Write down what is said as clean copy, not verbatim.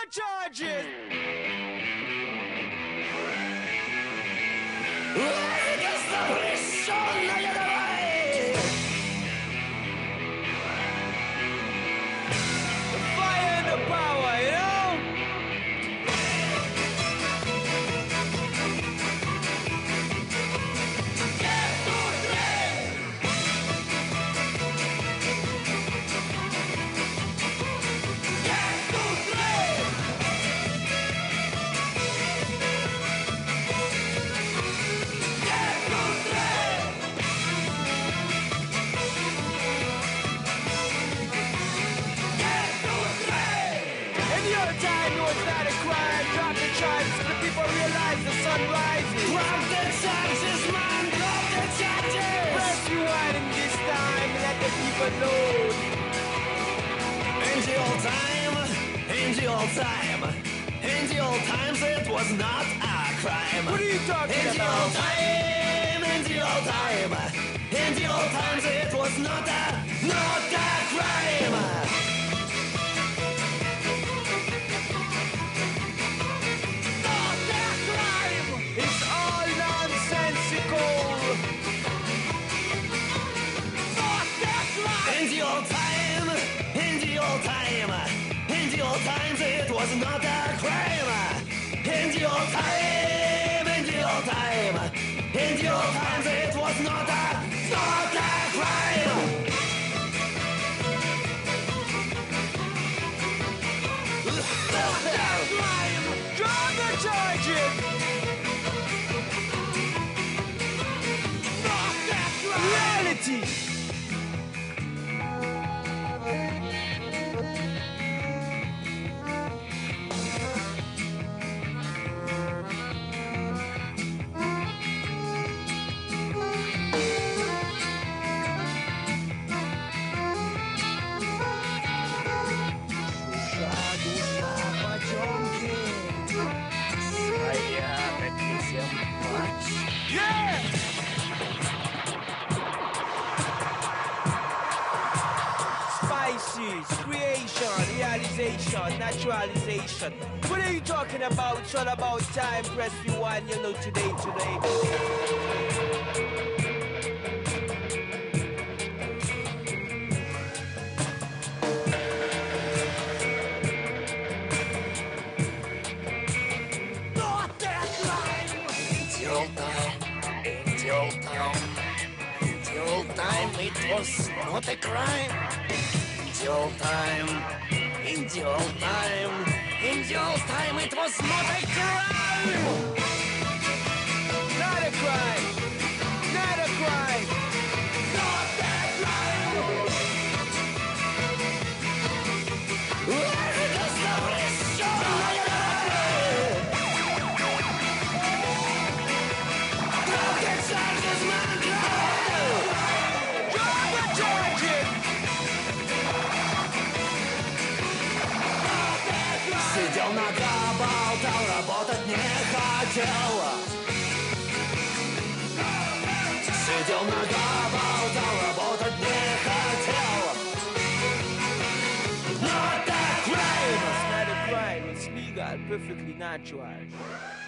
the charges! The fire and the power, you know? Time, no, it's not a crime. Drop the charges so the people realize the sun rises. Drop the charges, man, drop the charges. Press rewind in this time, let the people know. In the old time, in the old time, in the old times it was not a crime. What are you talking in about? The old time, in the old time, in the old times it was not a crime. In the old time, in the old time, in the old times it was not a crime. In the old time, in the old time, in the old times it was not a crime. Drop the charges! Reality! Yeah! Spices, creation, realization, naturalization. What are you talking about? It's all about time. Press rewind, you know, today. It was not a crime. In the old time, in the old time, in the old time, it was not a crime. Not a crime. Not a crime. Not a crime. Where is the celebration? Drop the charges, man. Сидел нога, болтал, работать не хотел. Сидел нога, болтал, работать не хотел. Not a crime! It's not a crime, it's legal, perfectly natural.